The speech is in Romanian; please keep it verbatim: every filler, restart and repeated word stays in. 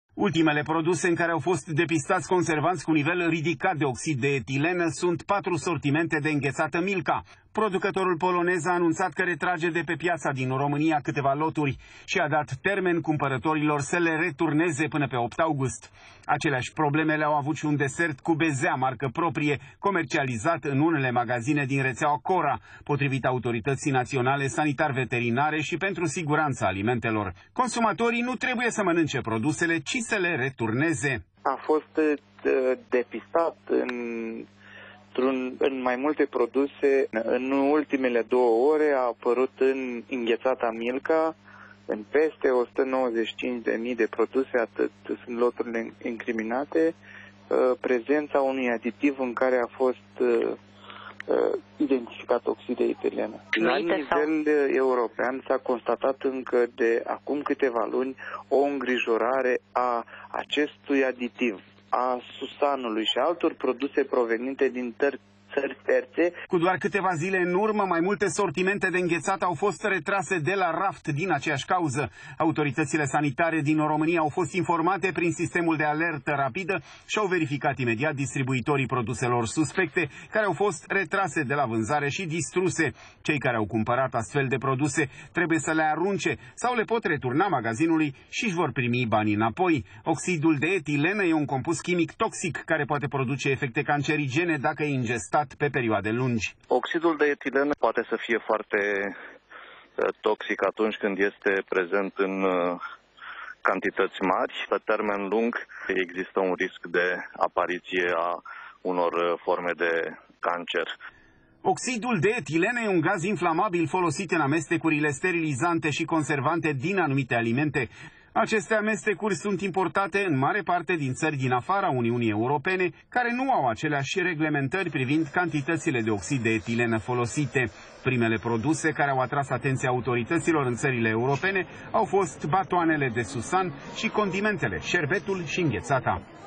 Ultimele produse în care au fost depistați conservanți cu nivel ridicat de oxid de etilenă sunt patru sortimente de înghețată Milka. Producătorul polonez a anunțat că retrage de pe piața din România câteva loturi și a dat termen cumpărătorilor să le returneze până pe opt august. Aceleași probleme le-au avut și un desert cu bezea, marcă proprie, comercializat în unele magazine din rețeaua Cora, potrivit Autorității Naționale Sanitar-Veterinare și pentru Siguranța Alimentelor. Consumatorii nu trebuie să mănânce produsele, ci să le returneze. A fost depistat în... în mai multe produse. În ultimele două ore a apărut în înghețata Milka, în peste o sută nouăzeci și cinci de mii de produse, atât sunt loturile incriminate, prezența unui aditiv în care a fost identificat oxid de etilenă. La nivel european s-a constatat încă de acum câteva luni o îngrijorare a acestui aditiv, a susanului și altor produse provenite din țări terțe. Cu doar câteva zile în urmă, mai multe sortimente de înghețat au fost retrase de la raft din aceeași cauză. Autoritățile sanitare din România au fost informate prin sistemul de alertă rapidă și au verificat imediat distribuitorii produselor suspecte, care au fost retrase de la vânzare și distruse. Cei care au cumpărat astfel de produse trebuie să le arunce sau le pot returna magazinului și își vor primi banii înapoi. Oxidul de etilenă e un compus chimic toxic care poate produce efecte cancerigene dacă e ingestat pe perioade lungi. Oxidul de etilenă poate să fie foarte toxic atunci când este prezent în cantități mari. Pe termen lung există un risc de apariție a unor forme de cancer. Oxidul de etilenă e un gaz inflamabil folosit în amestecurile sterilizante și conservante din anumite alimente. Aceste amestecuri sunt importate în mare parte din țări din afara Uniunii Europene, care nu au aceleași reglementări privind cantitățile de oxid de etilenă folosite. Primele produse care au atras atenția autorităților în țările europene au fost batoanele de susan și condimentele, șerbetul și înghețata.